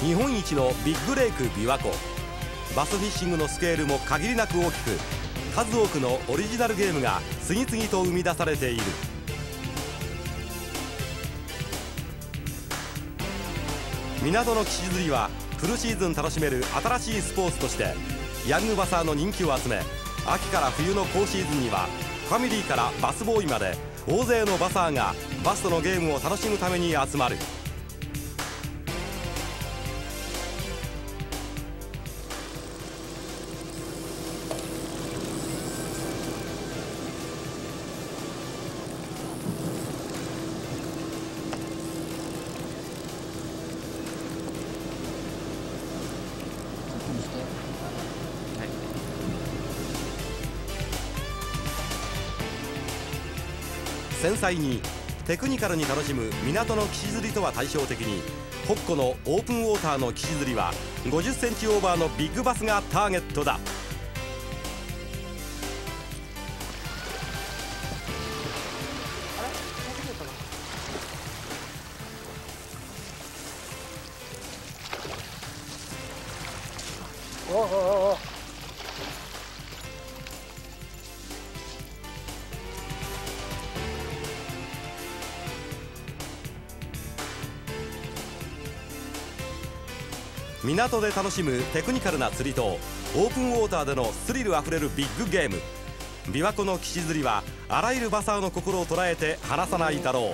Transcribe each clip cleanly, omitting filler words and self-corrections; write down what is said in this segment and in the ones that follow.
日本一のビッグレイク琵琶湖。バスフィッシングのスケールも限りなく大きく、数多くのオリジナルゲームが次々と生み出されている。港の岸釣りはフルシーズン楽しめる新しいスポーツとしてヤングバサーの人気を集め、秋から冬の高シーズンにはファミリーからバスボーイまで大勢のバサーがバスとのゲームを楽しむために集まる。繊細にテクニカルに楽しむ港の岸釣りとは対照的に、北湖のオープンウォーターの岸釣りは50センチオーバーのビッグバスがターゲットだ。 おおおお。 港で楽しむテクニカルな釣りとオープンウォーターでのスリルあふれるビッグゲーム。琵琶湖の岸釣りはあらゆるバサーの心を捉えて離さないだろう。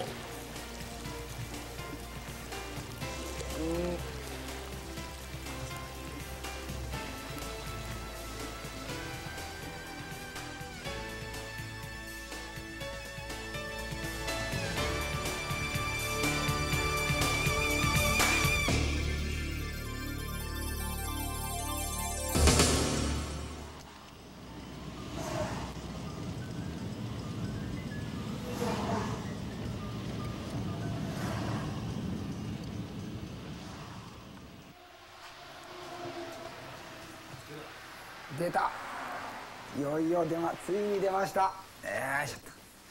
出た。いよいよついに出ました。よいしょっ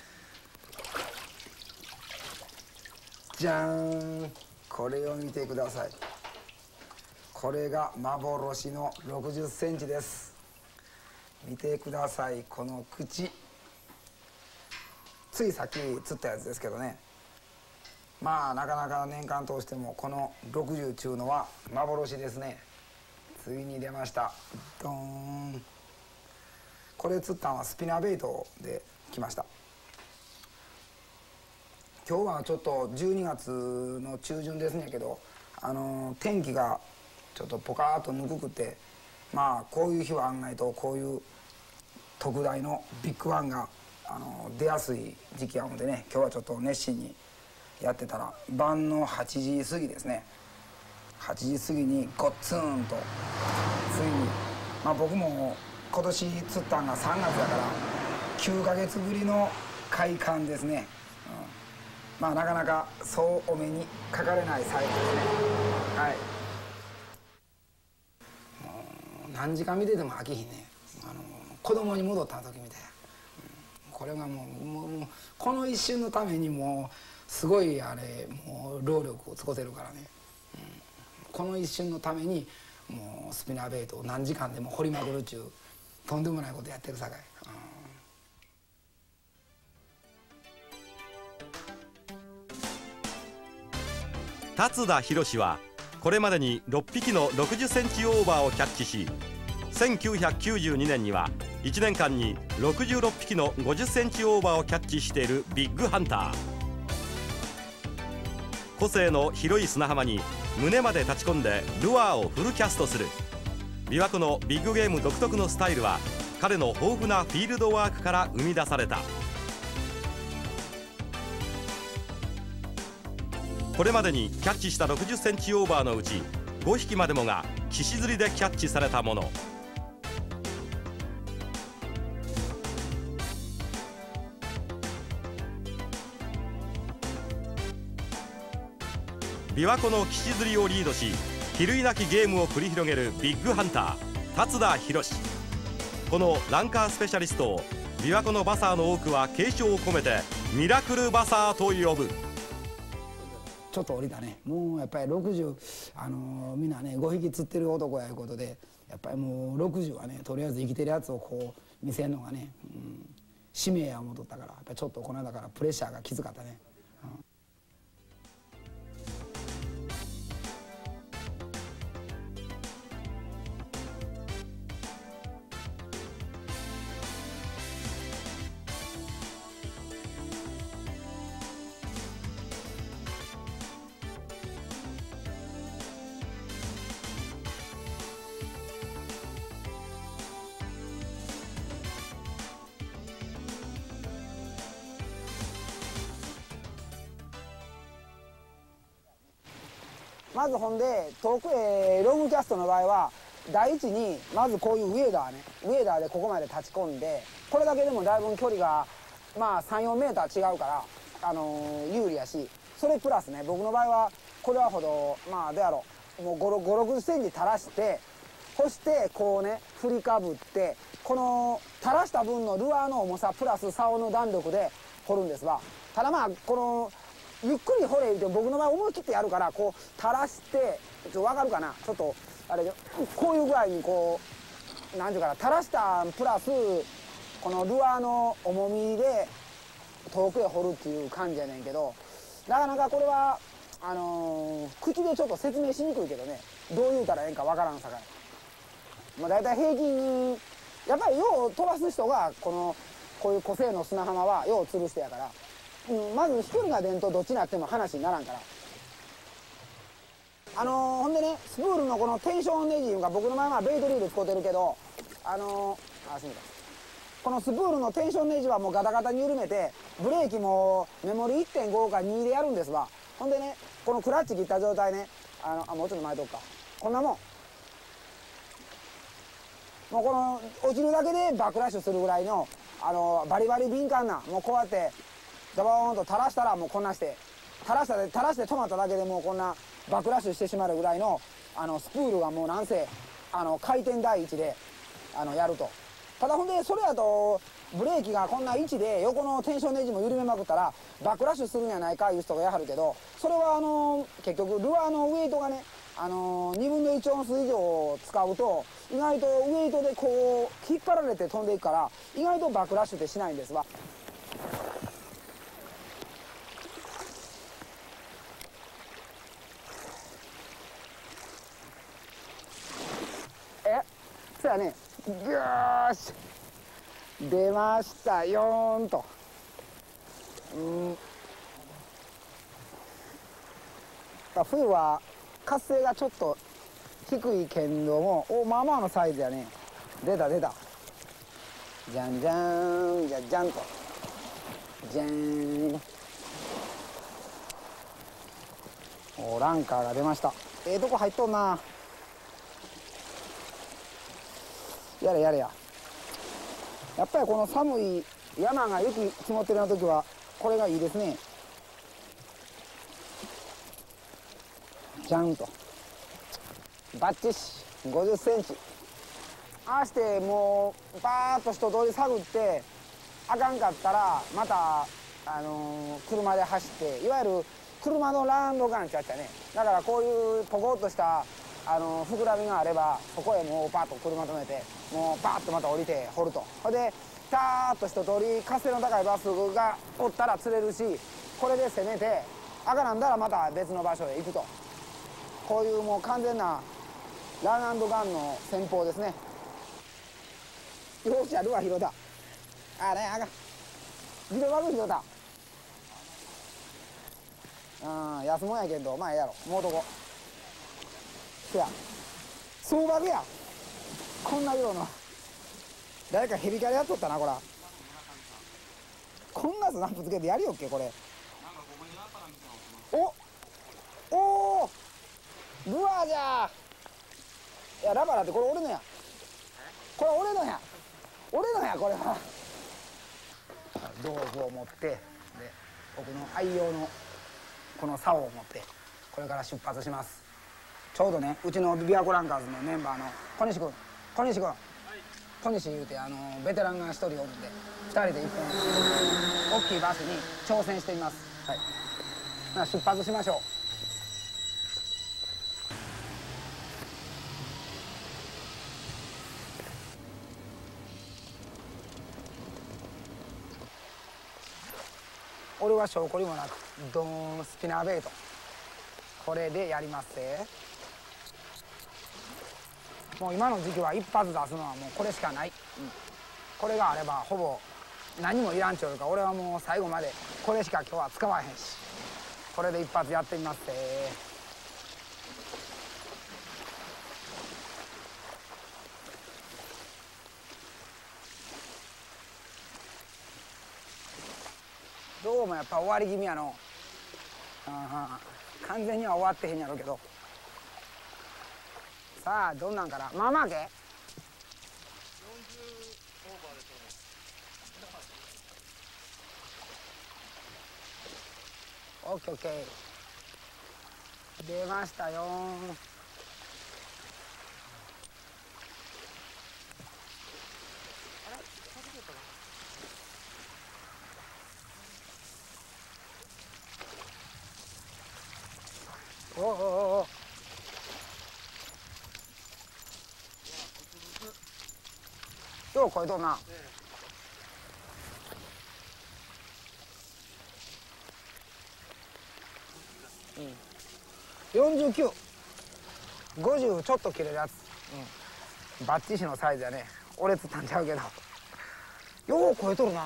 と。じゃーん。これを見てください。これが幻の60センチです。見てください、この口。ついさっき釣ったやつですけどね。まあなかなか年間通してもこの60ちゅうのは幻ですね。ついに出ました。ドーン。これ釣ったのはスピナーベイトで来ました。今日はちょっと12月の中旬ですねけど、天気がちょっとポカーっとぬくくて、まあこういう日は案外とこういう特大のビッグワンが出やすい時期なのでね、今日はちょっと熱心にやってたら晩の8時過ぎですね。8時過ぎにゴッツンとついに、まあ僕も今年釣ったんが3月だから9ヶ月ぶりの快感ですね。まあなかなかそうお目にかかれないサイズですね。はい。もう何時間見てても飽きひんね。子供に戻った時みたいな。これがもうこの一瞬のためにもうすごいもう労力を尽くせるからね。この一瞬のためにもうスピナーベイトを何時間でも掘りまくるっちゅうとんでもないことやってるさかい。 達田博はこれまでに6匹の60センチオーバーをキャッチし、1992年には1年間に66匹の50センチオーバーをキャッチしているビッグハンター。個性の広い砂浜に胸まで立ち込んでルアーをフルキャストする。琵琶湖のビッグゲーム独特のスタイルは彼の豊富なフィールドワークから生み出された。これまでにキャッチした60センチオーバーのうち5匹までもが岸釣りでキャッチされたもの。琵琶湖の岸釣りをリードし、比類なきゲームを繰り広げるビッグハンター達田博。このランカースペシャリストを琵琶湖のバサーの多くは敬称を込めてミラクルバサーと呼ぶ。 ちょっと降りたね。もうやっぱり60、みんなね5匹釣ってる男やいうことで、やっぱりもう60はねとりあえず生きてるやつをこう見せるのがね、使命や思うとったから、やっぱりちょっとこの間からプレッシャーがきつかったね。まずほんで遠くへロングキャストの場合は第一にまずこういうウェーダーね、ウェーダーでここまで立ち込んで、これだけでもだいぶ距離がまあ3、4メーター違うから、有利やし、それプラスね僕の場合はこれはほどまあどうやろう、もう5、60センチ垂らして、そしてこうね振りかぶって、この垂らした分のルアーの重さプラス竿の弾力で掘るんですわ。ただまあこのゆっくり掘れ言うて僕の場合思い切ってやるから、こう垂らして、分かるかな、ちょっとあれでこういう具合にこう何ていうかな、垂らしたプラスこのルアーの重みで遠くへ掘るっていう感じやねんけど、なかなかこれは口でちょっと説明しにくいけどね、どう言うたらええんか分からんさかい、まあ、大体平均やっぱりよう飛ばす人がこういう個性の砂浜はよう釣る人やから、まず飛距離が出んとどっちになっても話にならんから。ほんでねスプールのこのテンションネジが僕の前はベイトリール使ってるけど、すみません、このスプールのテンションネジはもうガタガタに緩めて、ブレーキもメモリ 1.5 か2でやるんですわ。ほんでねこのクラッチ切った状態ね、もうちょっと前とくか、こんなもんもうこの落ちるだけでバックラッシュするぐらいのバリバリ敏感な、もうこうやってドボーンと垂らしたらもうこんなして垂らして止まっただけでもうこんなバックラッシュしてしまうぐらいのスプールがもうなんせ回転第一でやると。ただほんでそれやとブレーキがこんな位置で横のテンションネジも緩めまくったらバックラッシュするんやないかいう人がやはるけど、それは結局ルアーのウェイトがね2分の1オンス以上使うと意外とウェイトでこう引っ張られて飛んでいくから意外とバックラッシュってしないんですわ。そうやね、よーし出ましたよーんと。冬は活性がちょっと低いけんども、まあまあのサイズやね。出た出た、じゃんじゃーん、じゃじゃんと、じゃーん。ランカーが出ました。とこ入っとんな。やれやれや。やっぱりこの寒い山が雪積もってるような時はこれがいいですね。ジャンとバッチシ50センチ。ああしてもうバーッと一通り探ってあかんかったらまた、車で走って、いわゆる車のランドガンってやったね。だからこういうポコッとした膨らみがあればそこへもうパッと車止めてもうバーッとまた降りて掘ると。ほんでターッと一通り活性の高いバスがおったら釣れるし、これで攻めて赤なんだらまた別の場所へ行くと。こういうもう完全なランガンの戦法ですね。よっしゃ、ルアー拾った。あれあかん、ビデオバグ拾った。安物やけどまあええやろ、もうとこせや総額や。こんな量の誰かヘビキャラやっとったな。こらこんなスナップつけてやりよっけこれ。おルアーじゃー。いやラバーだって、これ俺のや、これ俺のやこれは。道具を持ってで僕の愛用のこの竿を持ってこれから出発します。ちょうどねうちの琵琶湖ランカーズのメンバーの小西君、小西言うてベテランが1人おるんで2人で一本大きいバスに挑戦してみます。はい、出発しましょう。 俺は証拠りもなくドーンスピナーベイト、これでやりますぜ。もう今の時期は一発出すのはもうこれしかない、これがあればほぼ何もいらんちょうか。俺はもう最後までこれしか今日は使わへんし、これで一発やってみますぜ。どうもやっぱ終わり気味やの。完全には終わってへんやろうけど。さあどんなんかな。まあまあけ40オーバーでしょうね。オッケーオッケー、出ましたよ。おおおお、よう超えとんな。49、50ちょっと切れるやつ、バッチシのサイズやね。俺釣ったんちゃうけどよう超えとるな。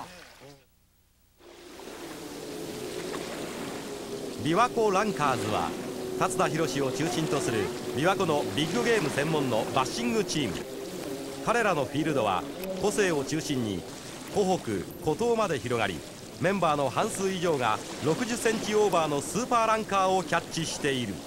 琵琶湖ランカーズは辰田宏を中心とする琵琶湖のビッグゲーム専門のバッシングチーム。彼らのフィールドは湖西を中心に湖北湖東まで広がり、メンバーの半数以上が60センチオーバーのスーパーランカーをキャッチしている。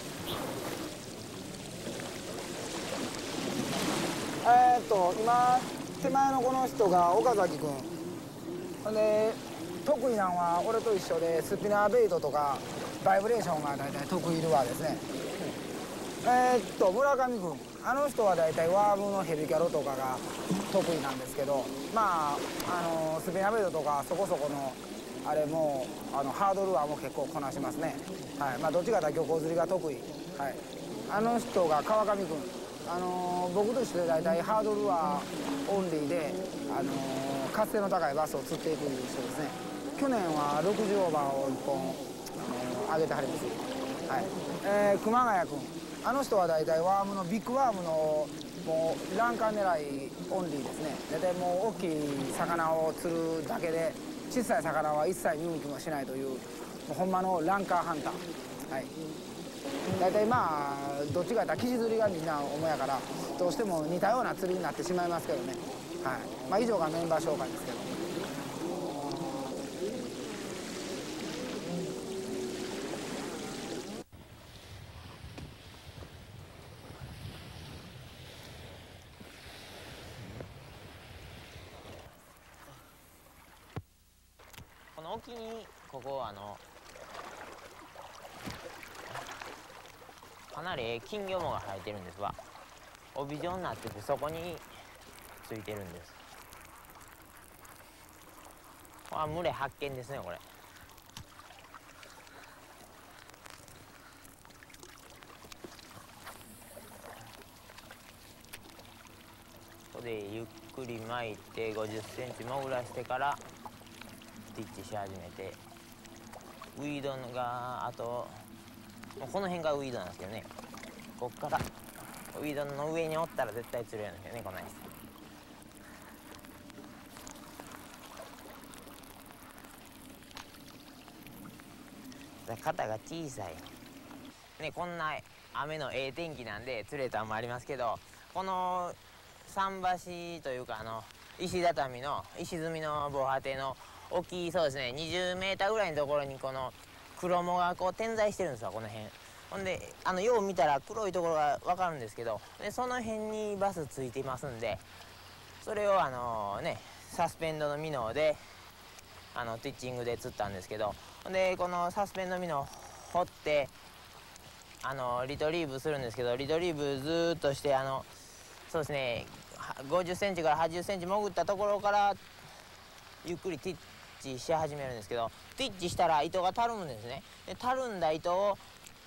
今手前のこの人が岡崎君ほんで、得意なんは俺と一緒でスピナーベイトとかバイブレーションが大体得意ルアーですね。村上君、あの人は大体ワームのヘビキャロとかが得意なんですけど、まあスピナーベイトとかそこそこのあれもハードルアーも結構こなしますね。はい、まあどっちかというと漁港釣りが得意。はい、あの人が川上君、僕と一緒で大体ハードルアーオンリーで活性の高いバスを釣っていく人ですね。去年は60オーバーを1本上げてはります。はい、熊谷君、あの人は大体ワームのビッグワームのもうランカー狙いオンリーですね。大体もう大きい魚を釣るだけで小さい魚は一切見向きもしないという、もうほんまのランカーハンター。はい、大体まあどっちかやったら岸釣りがみんな主やからどうしても似たような釣りになってしまいますけどね。はい、まあ以上がメンバー紹介ですけど。 この沖にここかなり金魚もが生えてるんですわ。帯状になっててそこについてるんです。群れ発見ですねこれ。ここでゆっくり巻いて50センチ潜らしてからティッチし始めて、ウィードがあとこの辺がウィードなんですけどね、こっからウィードの上におったら絶対釣れるんですよね、この人。肩が小さいね。こんな雨のええ天気なんで釣れたんもありますけど、この桟橋というか石畳の石積みの防波堤の大きい、そうですね20メーターぐらいのところにこの黒藻がこう点在してるんですよ、この辺。ほんでよう見たら黒いところが分かるんですけど、でその辺にバスついてますんで、それをサスペンドのミノでティッチングで釣ったんですけど、ほんでこのサスペンドミノ掘ってリトリーブするんですけど、リトリーブずーっとしてそうですね50センチから80センチ潜ったところからゆっくりティッチし始めるんですけど、ティッチしたら糸がたるむんですね。でたるんだ糸を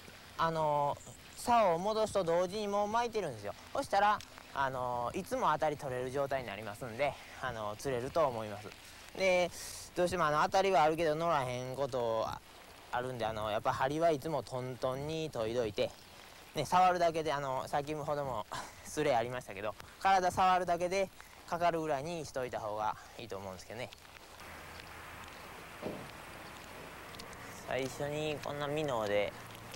竿を戻すと同時にもう巻いてるんですよ。そしたらいつも当たり取れる状態になりますんで釣れると思います。 でどうしても当たりはあるけど乗らへんことあるんで、やっぱ針はいつもトントンに研いどいて、ね、触るだけで先ほどもスレありましたけど、体触るだけでかかるぐらいにしといた方がいいと思うんですけどね。最初にこんなミノで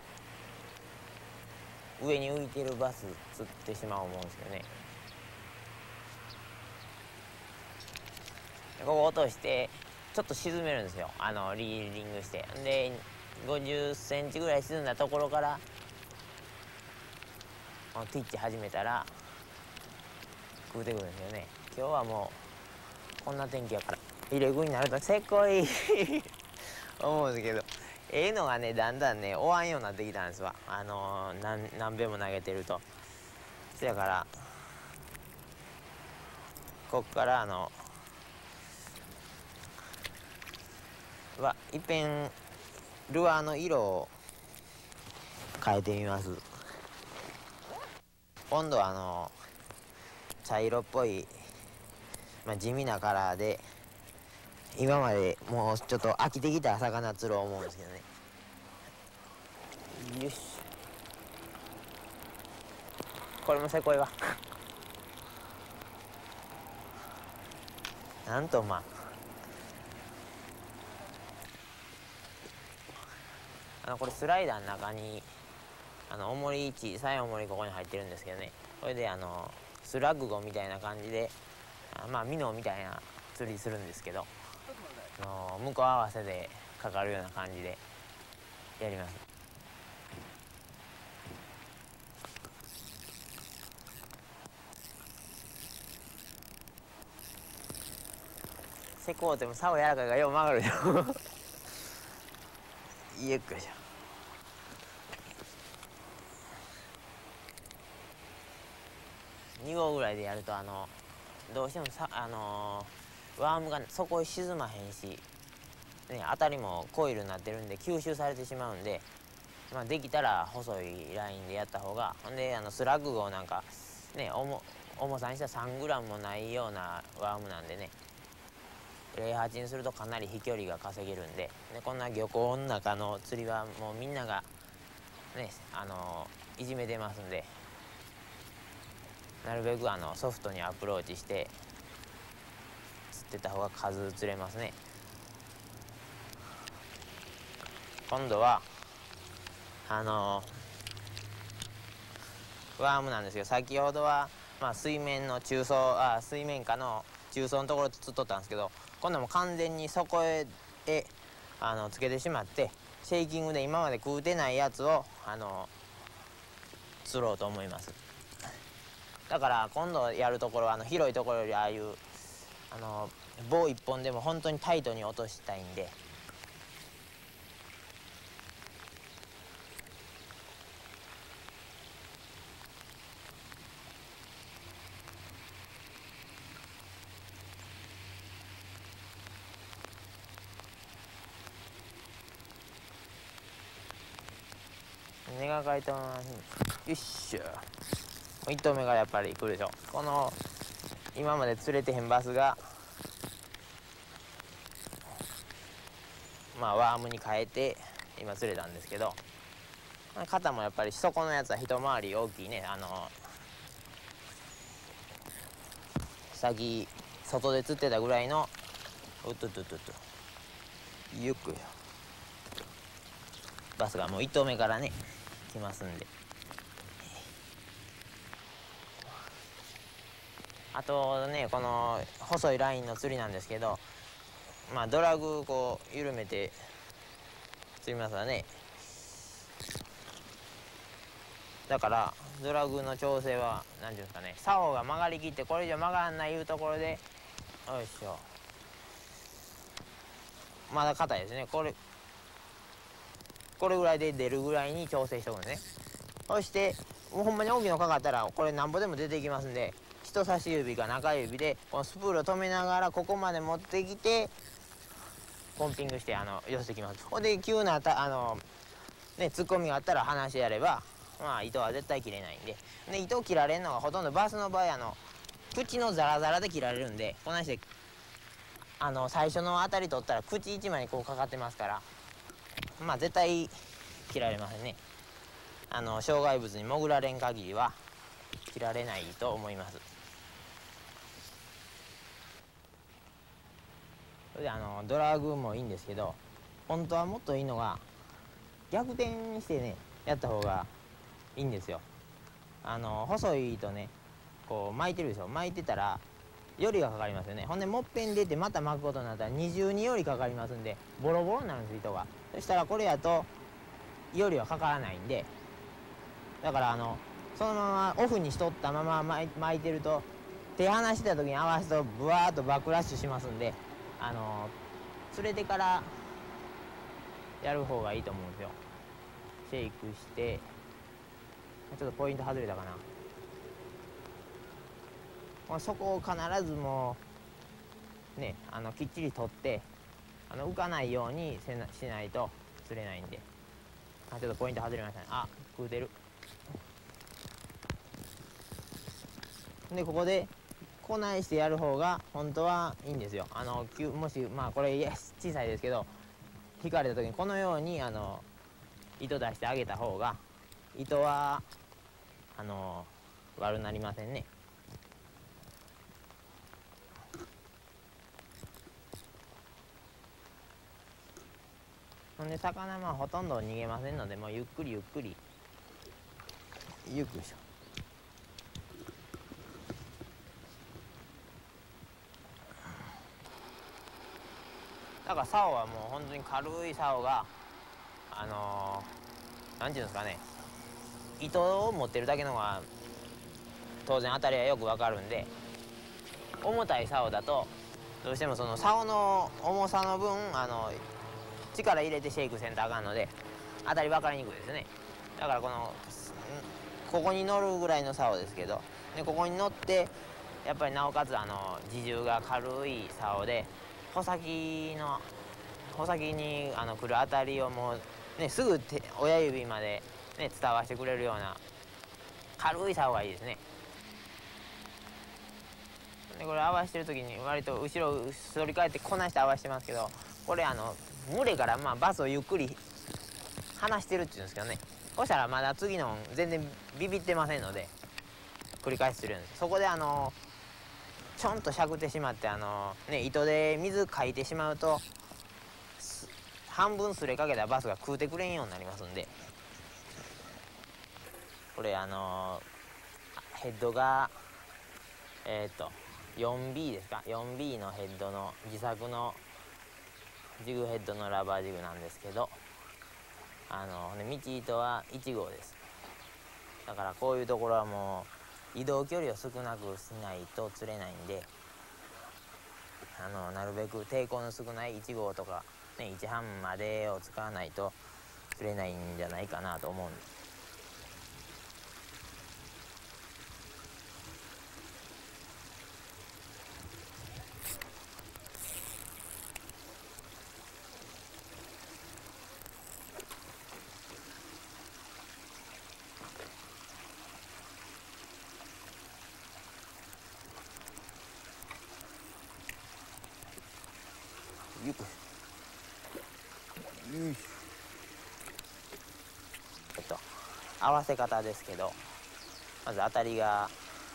上に浮いてるバス釣ってしまう思うんですけどね。ここ落としてちょっと沈めるんですよ、リーディングして。で50センチぐらい沈んだところからティッチ始めたら食うてくるんですよね。今日はもうこんな天気やから入れ食いになるとせっこい思うんですけど、のがねだんだんね終わんようになってきたんですわ。何べんも投げてると。そやからこっからいっぺんルアーの色を変えてみます。今度は茶色っぽい、地味なカラーで、今までもうちょっと飽きてきた魚釣ろう思うんですけどね。よし、これもせこいわなんとこれスライダーの中に重り小さい重りここに入ってるんですけどね、これでスラッグゴみたいな感じでミノみたいな釣りするんですけど、向こう合わせでかかるような感じでやります。せこうても竿柔らかいがよう曲がるよよっこいしょ。2号ぐらいでやるとどうしてもワームがそこへ沈まへんし、ね、当たりもコイルになってるんで吸収されてしまうんで、できたら細いラインでやった方が。ほんでスラッグ号なんかね重さにしたら 3g もないようなワームなんでね、08にするとかなり飛距離が稼げるんで、こんな漁港の中の釣りはもうみんながねいじめてますんで、なるべくソフトにアプローチして釣ってた方が数釣れますね。今度はワームなんですけど、先ほどは水面下の中層のところで釣っとったんですけど、今度はもう完全にそこへつけてしまって、シェイキングで今まで食うてないやつを釣ろうと思います。だから今度やるところは広いところよりああいう棒一本でも本当にタイトに落としたいんで、根がかいたままよっしゃ。1投目がやっぱり来るでしょ。この今まで釣れてへんバスがワームに変えて今釣れたんですけど、肩もやっぱりそこのやつは一回り大きいね。先外で釣ってたぐらいのうっとっとっとっとゆっくりバスがもう1投目からね来ますんで。あとね、この細いラインの釣りなんですけど、ドラグこう緩めて釣りますわね。だからドラグの調整は何ていうんですかね、竿が曲がりきってこれ以上曲がらないいうところで、よいしょ、まだ硬いですね。これぐらいで出るぐらいに調整しておくんですね。そしてもうほんまに大きいのかかったらこれなんぼでも出てきますんで、人差し指か中指でこのスプールを止めながらここまで持ってきてポンピングして寄せてきます。ほんで急な突っ込みがあったら離してやれば糸は絶対切れないんで。糸を切られるのがほとんどバスの場合口のザラザラで切られるんで、こんなして最初の当たり取ったら口一枚にこうかかってますから、まあ絶対切られませんね。障害物に潜られん限りは切られないと思います。それでドラグもいいんですけど、本当はもっといいのが逆転してねやった方がいいんですよ。細い糸ねこう巻いてるでしょ。巻いてたらよりがかかりますよね。ほんでもっぺん出てまた巻くことになったら二重によりかかりますんでボロボロになるんです糸が。そしたらこれやとよりはかからないんで、だからそのままオフにしとったまま巻いてると手離した時に合わすとブワーッとバックラッシュしますんで、釣れてからやる方がいいと思うんですよ。シェイクしてちょっとポイント外れたかな。そこを必ずもうねきっちり取って浮かないようにしないと釣れないんで。ちょっとポイント外れましたね。食うてる。でここでこないしてやる方が本当はいいんですよ。もしこれ小さいですけど引かれた時にこのように糸出してあげた方が糸は悪なりませんね。ほんで魚はほとんど逃げませんのでもうゆっくりゆっくりゆっくりしよう。だから竿はもう本当に軽い竿がなんていうんですかね、糸を持ってるだけのが当然当たりはよくわかるんで、重たい竿だとどうしてもその竿の重さの分力入れてシェイクせんとあかんので当たり分かりにくいですね。だからここに乗るぐらいの竿ですけどでここに乗ってやっぱりなおかつ自重が軽い竿で穂先に来る当たりをもうねすぐ親指まで、ね、伝わしてくれるような軽い竿がいいですね。でこれ合わせてる時に割と後ろ反り返ってこないして合わせてますけど、これ群れからバスをゆっくり離してるっていうんですけどね、そしたらまだ次の全然ビビってませんので繰り返しするんです。そこでちょんとしゃくってしまって糸で水かいてしまうと半分すれかけたバスが食うてくれんようになりますんで、これヘッドが4B ですか、 4B のヘッドの自作のジグヘッドのラバージグなんですけど道糸は1号です。だからこういうところはもう移動距離を少なくしないと釣れないんでなるべく抵抗の少ない1号とか、ね、1半までを使わないと釣れないんじゃないかなと思うんです。よいしょ。合わせ方ですけど、まず当たりの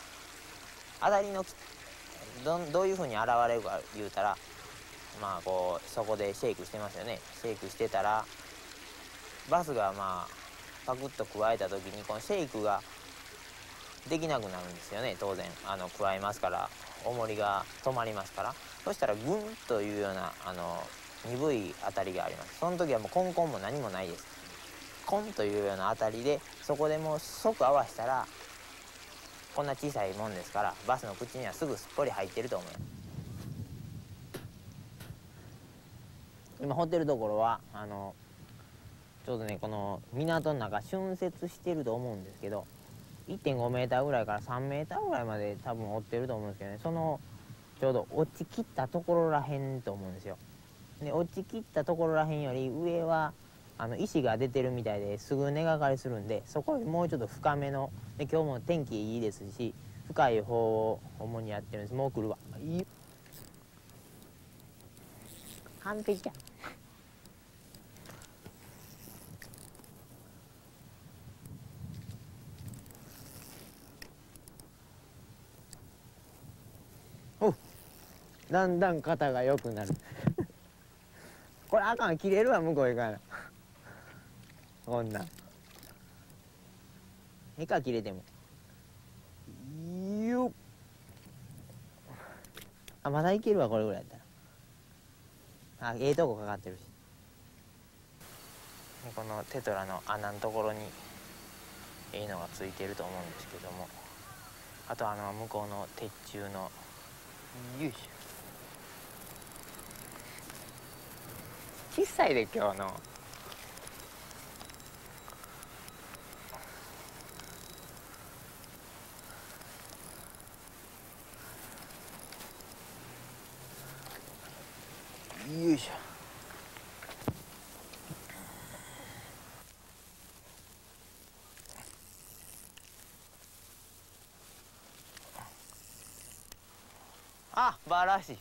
どういうふうに現れるか言うたらそこでシェイクしてますよね。シェイクしてたらバスがパクッと加えた時にこのシェイクができなくなるんですよね。当然加えますから重りが止まりますから、そしたらグンというような鈍い当たりがあります。その時はもうコンコンも何もないです。コンというような当たりでそこでもう即合わせたらこんな小さいもんですからバスの口にはすぐすっぽり入ってると思います。今掘ってるところはちょうどねこの港の中浚渫してると思うんですけど 1.5 メーターぐらいから3メーターぐらいまで多分追ってると思うんですけどね、そのちょうど落ちきったところらへんと思うんですよ。で落ちきったところらへんより上は石が出てるみたいですぐ根がかりするんで、そこよりもうちょっと深めので今日も天気いいですし深い方を主にやってるんです。もう来るわ。 完璧や。お、だんだん肩が良くなる。これあかん、切れるわ、向こう行かな。こんなん。へか切れても。よっ。あ、まだいけるわ、これぐらいやったら。あ、ええとこかかってるし。このテトラの穴のところにええのがついてると思うんですけども、あと向こうの鉄柱のよいしょ、小さいで今日の。よいしょ。あ、バラシ。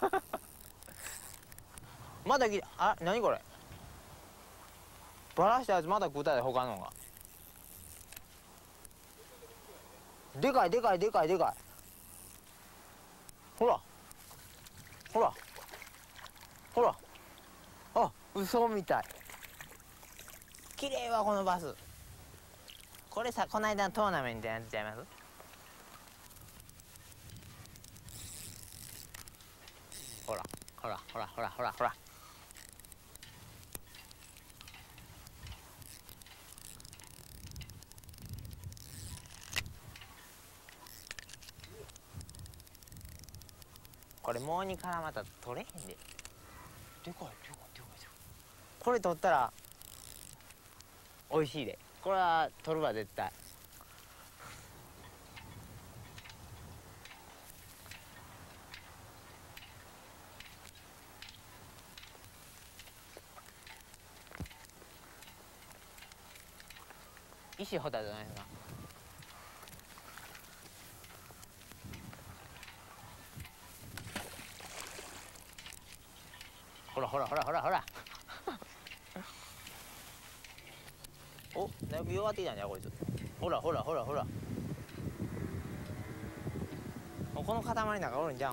まだあ、何これ。バラしたやつまだ食うたで、他のが。でかいでかいでかいでかい。ほら。ほら。ほら。あ、嘘みたい。綺麗わ、このバス。これさ、この間のトーナメントやってちゃいます。ほらほらほらほらほらほら。これもうにからまた取れへんで。でかいでかいでかい。これ取ったら美味しいで。これは取るわ絶対。石ホタじゃないな。ほらほらほらほらほら。お、だいぶ弱ってきたんじゃこいつ。ほらほらほらほら。この塊なんかおるんじゃん。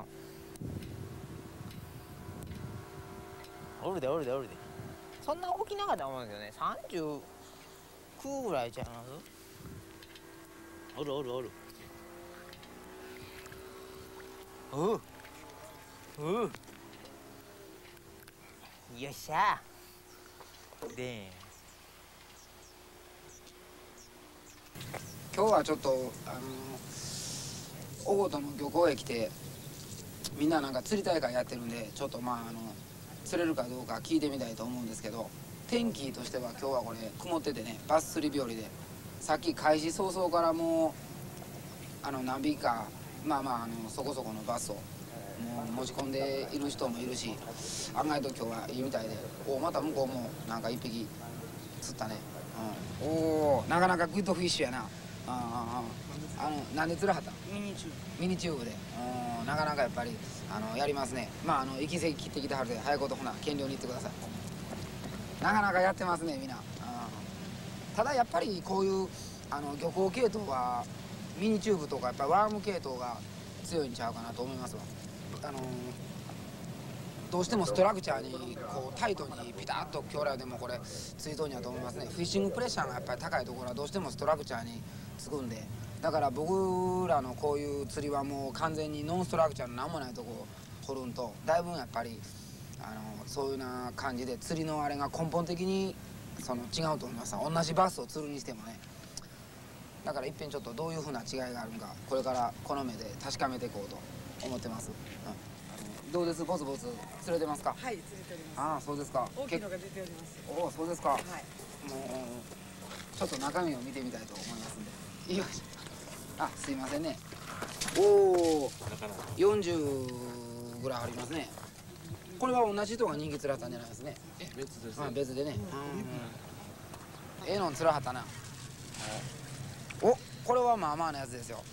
おるでおるでおるで。そんな大きなかったと思うんですよね。39ぐらいちゃいます。おるおるおる。おうおう。よっしゃで今日はちょっと小琴の漁港へ来てみんななんか釣り大会やってるんで、ちょっと釣れるかどうか聞いてみたいと思うんですけど、天気としては今日はこれ曇っててね、バス釣り日和で、さっき開始早々からもう何匹かそこそこのバスをもう持ち込んでいる人もいるし、案外と今日はいいみたいで、また向こうもなんか一匹釣ったね。おお、なかなかグッドフィッシュやな。なんで釣らはった？ミニチューブで。なかなかやっぱりやりますね。行き先切ってきたはるで、早いことほな減量に行ってください。なかなかやってますねみんな。ただやっぱりこういう漁港系統はミニチューブとかやっぱワーム系統が強いんちゃうかなと思いますわ。どうしてもストラクチャーにこうタイトにピタッと強羅でもこれついとんやと思いますね。フィッシングプレッシャーがやっぱり高いところはどうしてもストラクチャーにつくんで、だから僕らのこういう釣りはもう完全にノンストラクチャーの何もないとこ掘るんと、だいぶやっぱりそういうな感じで釣りのあれが根本的に違うと思います。同じバスを釣るにしてもね。だからいっぺんちょっとどういうふうな違いがあるのか、これからこの目で確かめていこうと思ってます。どうです？ボツボツ釣れてますか？ はい、釣れております。 ああ、そうですか。 大きいのが出ております。 おお、そうですか。 はい。 もうちょっと中身を見てみたいと思いますんで。よいしょ。あ、すいませんね。おお、40ぐらいありますね。これは同じ人が人気釣らはったんじゃないですね。 別です。 別でね。ええのん釣らはったな。お、これはまあまあのやつですよ。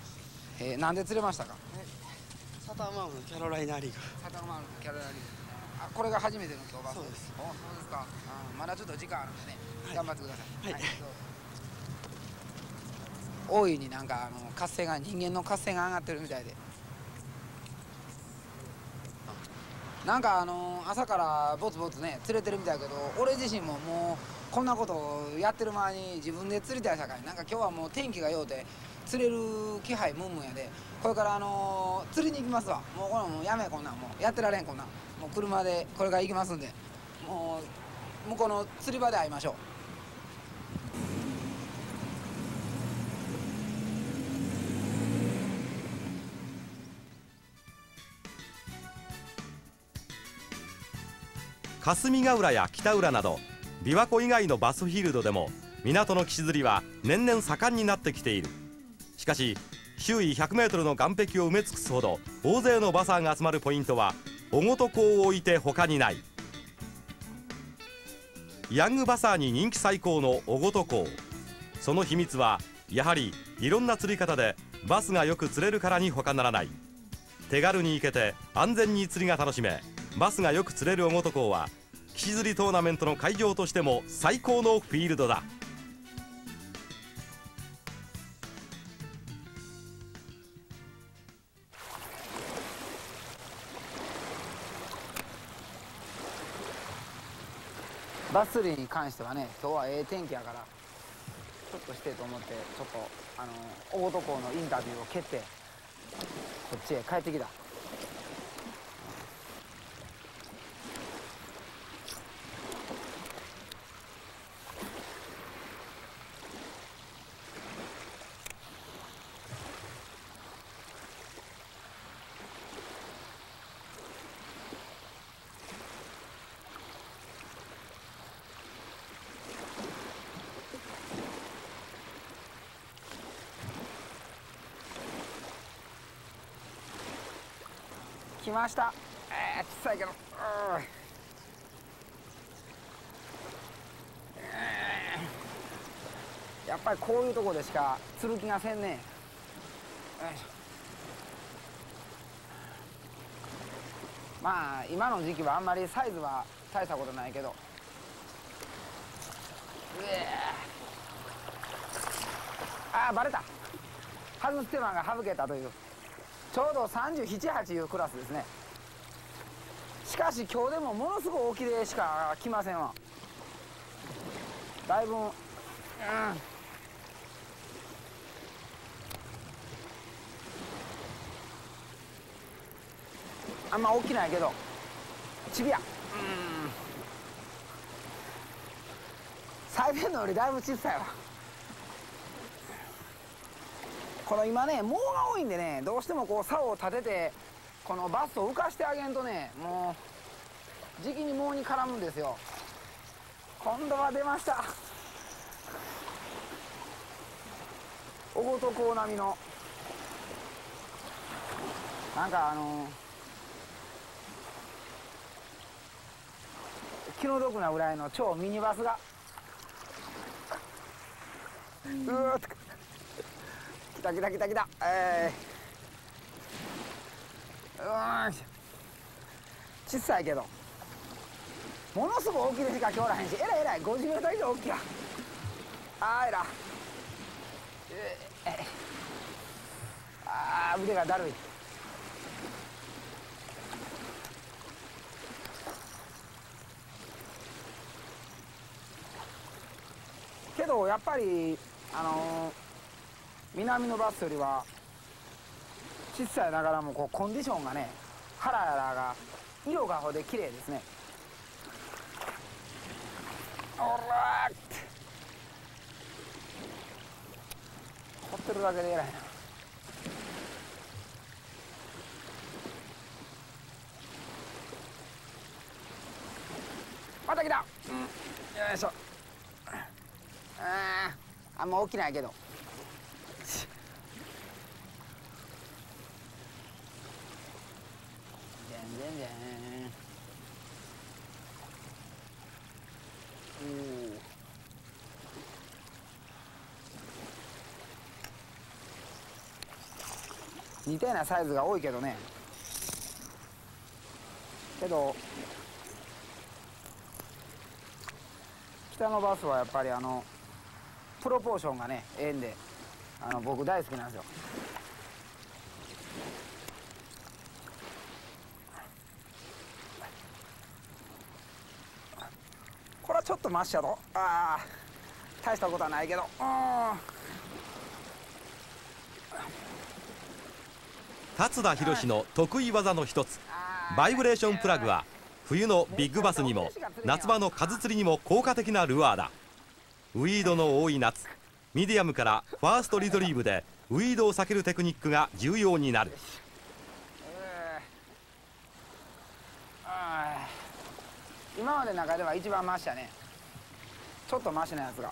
なんで釣れましたか？ サターマウンのキャロライナリーグ。 サターマウンのキャロライナリーグ。 これが初めての今日バス。 そうです。 そうですか。まだちょっと時間あるんでね、頑張ってください。 はい。 どうぞ。大いになんか活性が人間の活性が上がってるみたいで。なんか朝からぼつぼつね釣れてるみたいやけど、俺自身ももうこんなことをやってる前に自分で釣りたいさかい、なんか今日はもう天気がようて釣れる気配ムンムンやで、これから釣りに行きますわ。もうこれもうやめ、こんなんもうやってられん、こんなんもう車でこれから行きますんで、もう向こうの釣り場で会いましょう。 霞ヶ浦や北浦など琵琶湖以外のバスフィールドでも港の岸釣りは年々盛んになってきている。しかし周囲 100m の岸壁を埋め尽くすほど大勢のバサーが集まるポイントは小琴港を置いて他にない。ヤングバサーに人気最高の小琴港、その秘密はやはりいろんな釣り方でバスがよく釣れるからに他ならない。手軽に行けて安全に釣りが楽しめ、バスがよく釣れる小琴港は岸釣りトーナメントの会場としても最高のフィールドだ。 バス釣りに関してはね、今日はええ天気やからちょっとしてと思って、ちょっと大琴港のインタビューを蹴ってこっちへ帰ってきた。来ました。小さいけど、やっぱりこういうとこでしか釣る気がせんね。よいしょ。まあ今の時期はあんまりサイズは大したことないけど、バレた。外す手間が省けたという、ちょうど37、8いうクラスですね。しかし今日でもものすごい大きでしか来ませんわ。だいぶ、あんま大きないけどちびや。最前のよりだいぶ小さいわ。この今ね、藻が多いんでね、どうしてもこう竿を立ててこのバスを浮かしてあげんとね、もう時期に藻に絡むんですよ。今度は出ました。小琴港並みのなんか気の毒なぐらいの超ミニバスがうわーっと来た来た来た来た。小さいけどものすごい大きいでしか今日らへんし、えらいえらい50メートル以上大きいわ。えら腕がだるい。けどやっぱり南のバスよりは小さいながらもこうコンディションがね、腹が色がほで綺麗ですね。おらーって掘ってるだけで偉いな。また来た。よいしょ。あんま大きないけど。似たようなサイズが多いけどね。けど北のバスはやっぱりプロポーションがねええんで僕大好きなんですよ。これはちょっとマシやろ。ああ大したことはないけど。 達田博の得意技の一つバイブレーションプラグは冬のビッグバスにも夏場の数釣りにも効果的なルアーだ。ウィードの多い夏、ミディアムからファーストリトリーブでウィードを避けるテクニックが重要になる。 今までの中では一番マシやね。ちょっとマシなやつが。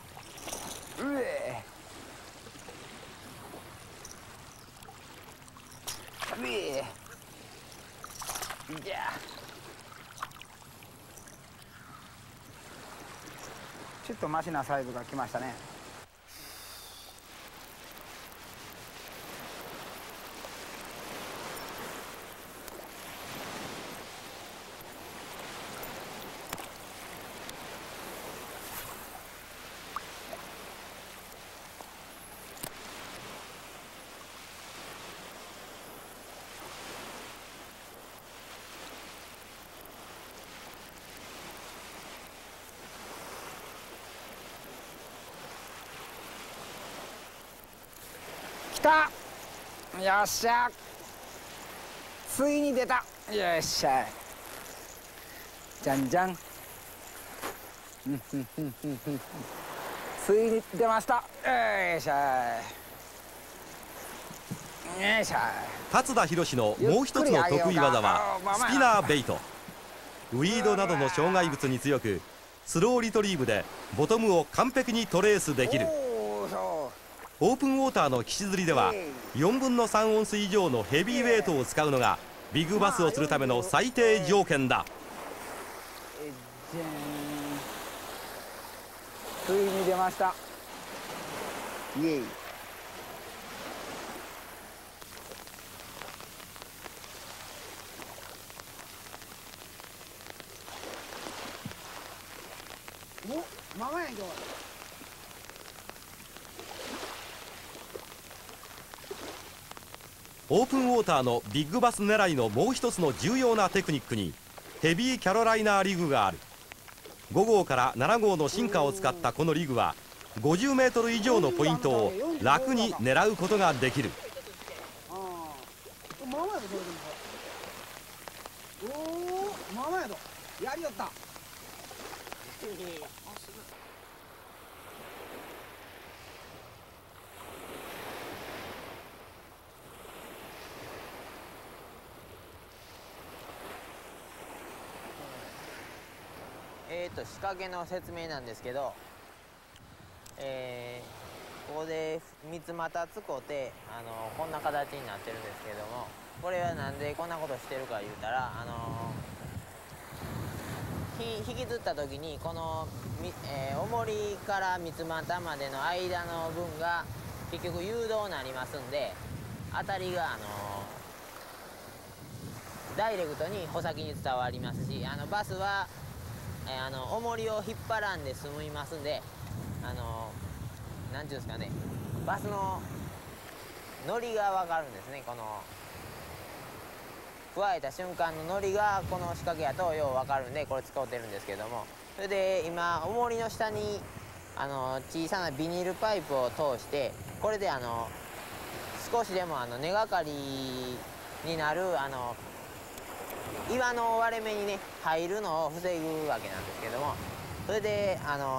じゃあちょっとマシなサイズが来ましたね。来た。よっしゃ。ついに出た。よっしゃ。じゃんじゃん。ついに出ました。よっしゃ。よいしょ。 達田博のもう一つの得意技はスピナーベイト。ウィードなどの障害物に強くスローリトリーブでボトムを完璧にトレースできる。オープンウォーターの岸釣りでは4分の3オンス以上のヘビーウェイトを使うのがビッグバスをするための最低条件だ。 ついに出ました。イエイ。お、ママやんけ。 オープンウォーターのビッグバス狙いのもう一つの重要なテクニックにヘビーキャロライナーリグがある。5号から7号の進化を使ったこのリグは50メートル以上のポイントを楽に狙うことができる。 ママやぞ、それでも。おお、ママやぞ。やりよった。 仕掛けの説明なんですけど、ここで三つ股使ってこんな形になってるんですけども、これはなんでこんなことしてるか言うたら、引きずった時にこの、重りから三つ股までの間の分が結局誘導になりますんで、当たりがダイレクトに穂先に伝わりますし、バスは重りを引っ張らんで済みますんで、なんていうんですかね、バスの乗りが分かるんですね。この加えた瞬間の乗りがこの仕掛けやとよう分かるんで、これ使ってるんですけども、それで今重りの下に小さなビニールパイプを通して、これで少しでも根がかりになる岩の割れ目にね入るのを防ぐわけなんですけども、それで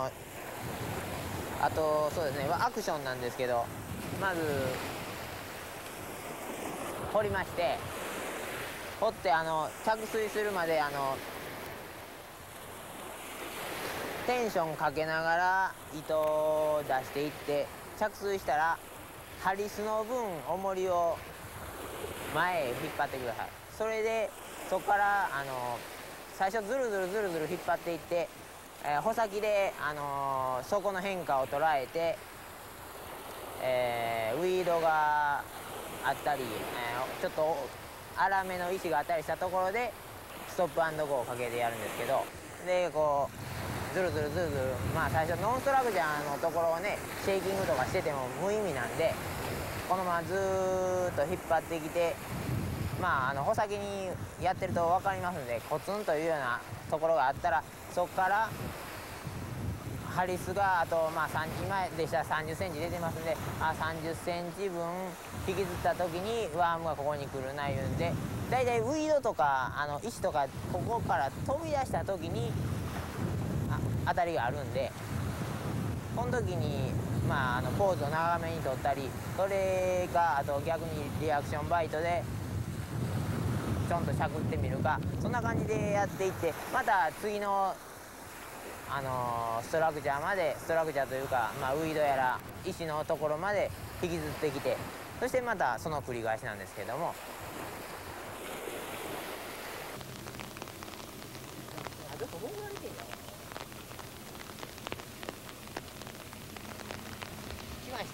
あとそうですね、アクションなんですけど、まず掘りまして、掘って着水するまでテンションかけながら糸を出していって、着水したらハリスの分重りを前へ引っ張ってください。それでそこから最初ずるずるずるずる引っ張っていって、穂先で底の変化を捉えて、ウィードがあったり、ちょっと粗めの石があったりしたところでストップ&ゴーをかけてやるんですけど、でこうズルズルズルズル、まあ最初ノンストラクチャーのところをねシェーキングとかしてても無意味なんで、このままずーっと引っ張ってきて、まあ穂先にやってると分かりますんで、コツンというようなところがあったら、そこからハリスがあとまあ今でしたら30センチ出てますんで、30センチ分引きずった時にワームがここに来るないうんで、だいたいウイードとか石とかここから飛び出した時に当たりがあるんで、この時にまあポーズを長めに取ったり、それかあと逆にリアクションバイトでちょんとしゃくってみるか、そんな感じでやっていって、また次のストラクチャーまで、ストラクチャーというか、まあ、ウイードやら石のところまで引きずってきて、そしてまたその繰り返しなんですけども。来ました。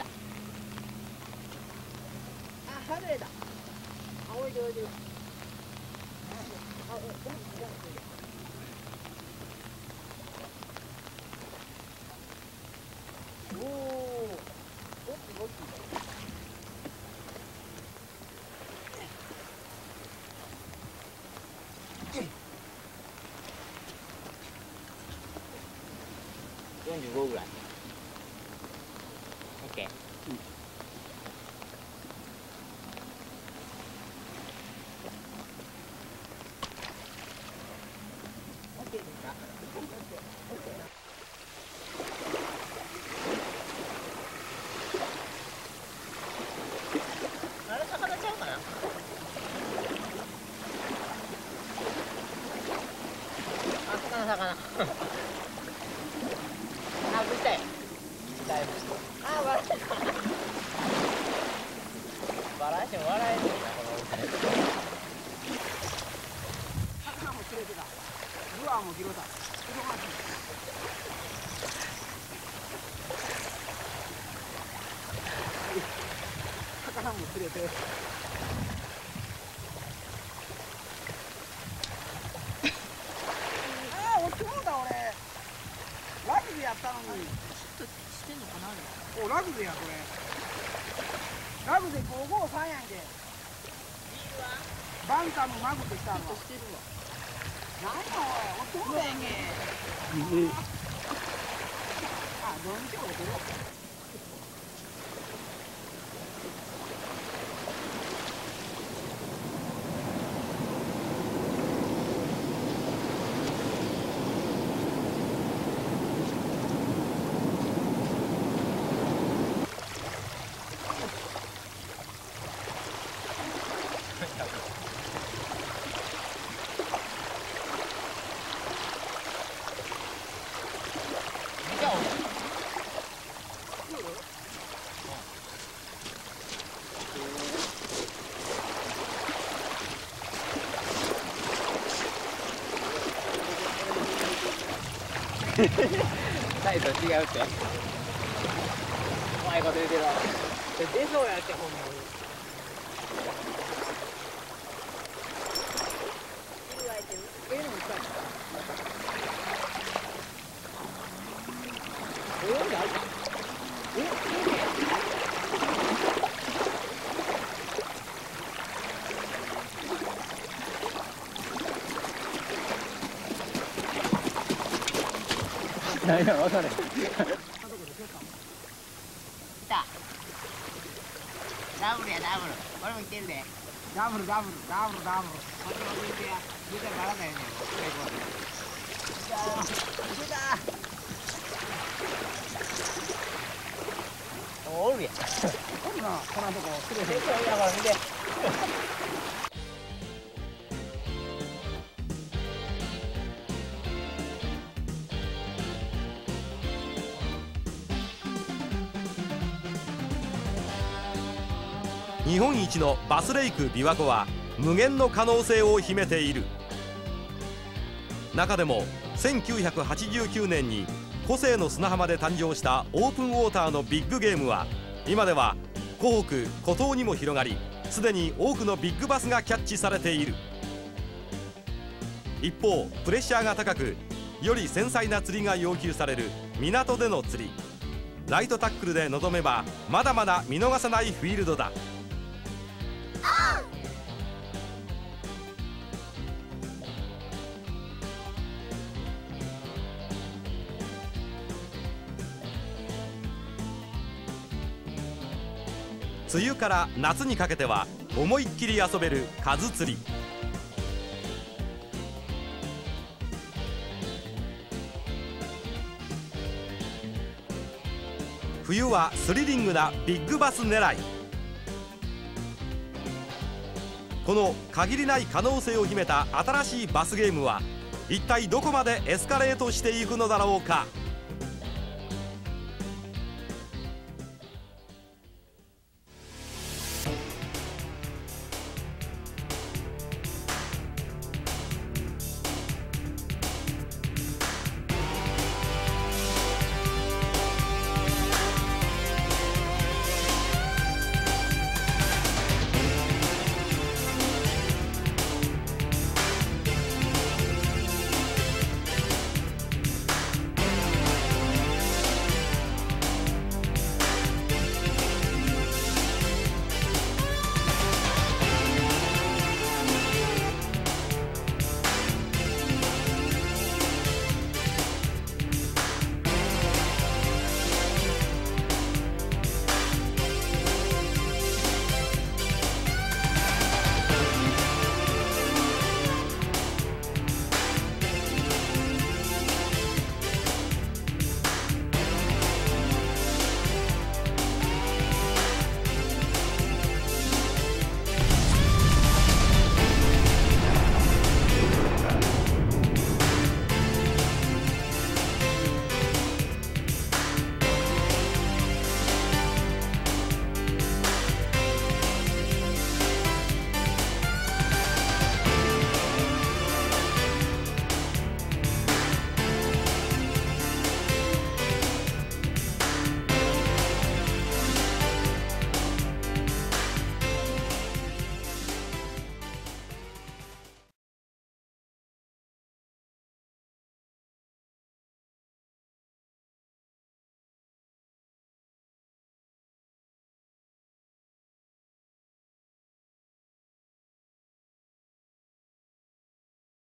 外れた。置いて置いてる。45ぐらい。OK。OK ですか？あれ魚ちゃうかな？魚。外したよ。だいぶ。笑えた。笑えても笑えるんだ、この歌。 魚も釣れてた。ルアーも拾った。魚も釣れて。落ちもうた俺。ラグビーやったのに。 してんのかな。 お、ラグビーやこれ。ラグビー553やんけ。バンタムマグってしたの。 してるわ。 なんやおい、落ちもうたやんけ。どうにしよう落ちるわ。 サイズ違うって。うまいこと言うけど、出そうやってほんまに。 何や分かれ。 来た。ダブルやダブル。俺も来てるで。 ダブル。 こっちも見てや。見たらバラだよね。出た。おるやん。 おるな、こんなとこ。 結構いいな、これ見て。 日本一のバスレイク琵琶湖は無限の可能性を秘めている。中でも1989年に湖西の砂浜で誕生したオープンウォーターのビッグゲームは、今では湖北湖東にも広がり、すでに多くのビッグバスがキャッチされている。一方プレッシャーが高くより繊細な釣りが要求される港での釣り。ライトタックルで臨めばまだまだ見逃さないフィールドだ。梅雨から夏にかけては思いっきり遊べる数釣り。冬はスリリングなビッグバス狙い。この限りない可能性を秘めた新しいバスゲームは一体どこまでエスカレートしていくのだろうか。